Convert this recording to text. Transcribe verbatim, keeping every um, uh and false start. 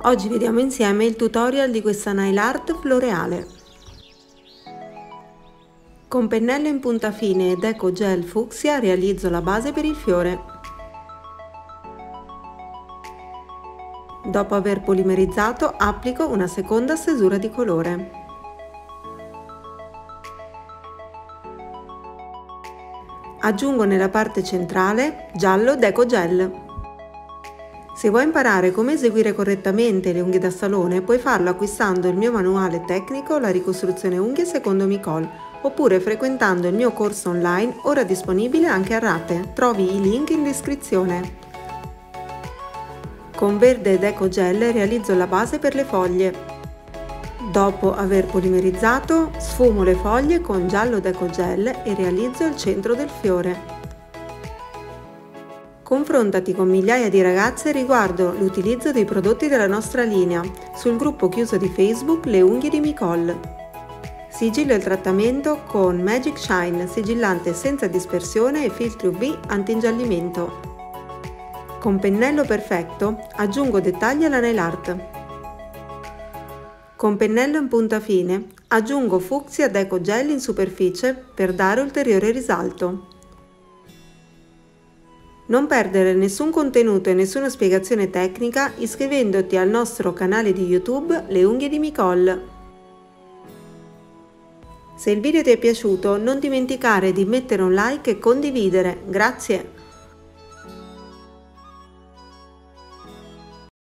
Oggi vediamo insieme il tutorial di questa nail art floreale. Con pennello in punta fine ed Eco Gel fucsia realizzo la base per il fiore. Dopo aver polimerizzato applico una seconda stesura di colore. Aggiungo nella parte centrale giallo Deco Gel. Se vuoi imparare come eseguire correttamente le unghie da salone, puoi farlo acquistando il mio manuale tecnico La ricostruzione unghie secondo Micol, oppure frequentando il mio corso online, ora disponibile anche a rate. Trovi i link in descrizione. Con verde ed Eco Gel realizzo la base per le foglie. Dopo aver polimerizzato, sfumo le foglie con giallo Deco Gel e realizzo il centro del fiore. Confrontati con migliaia di ragazze riguardo l'utilizzo dei prodotti della nostra linea sul gruppo chiuso di Facebook Le Unghie di Micol. Sigillo il trattamento con Magic Shine, sigillante senza dispersione e filtri U V anti-ingiallimento. Con pennello perfetto aggiungo dettagli alla nail art. Con pennello in punta fine aggiungo fucsia Deco Gel in superficie per dare ulteriore risalto. Non perdere nessun contenuto e nessuna spiegazione tecnica iscrivendoti al nostro canale di YouTube Le Unghie di Micol. Se il video ti è piaciuto non dimenticare di mettere un like e condividere. Grazie!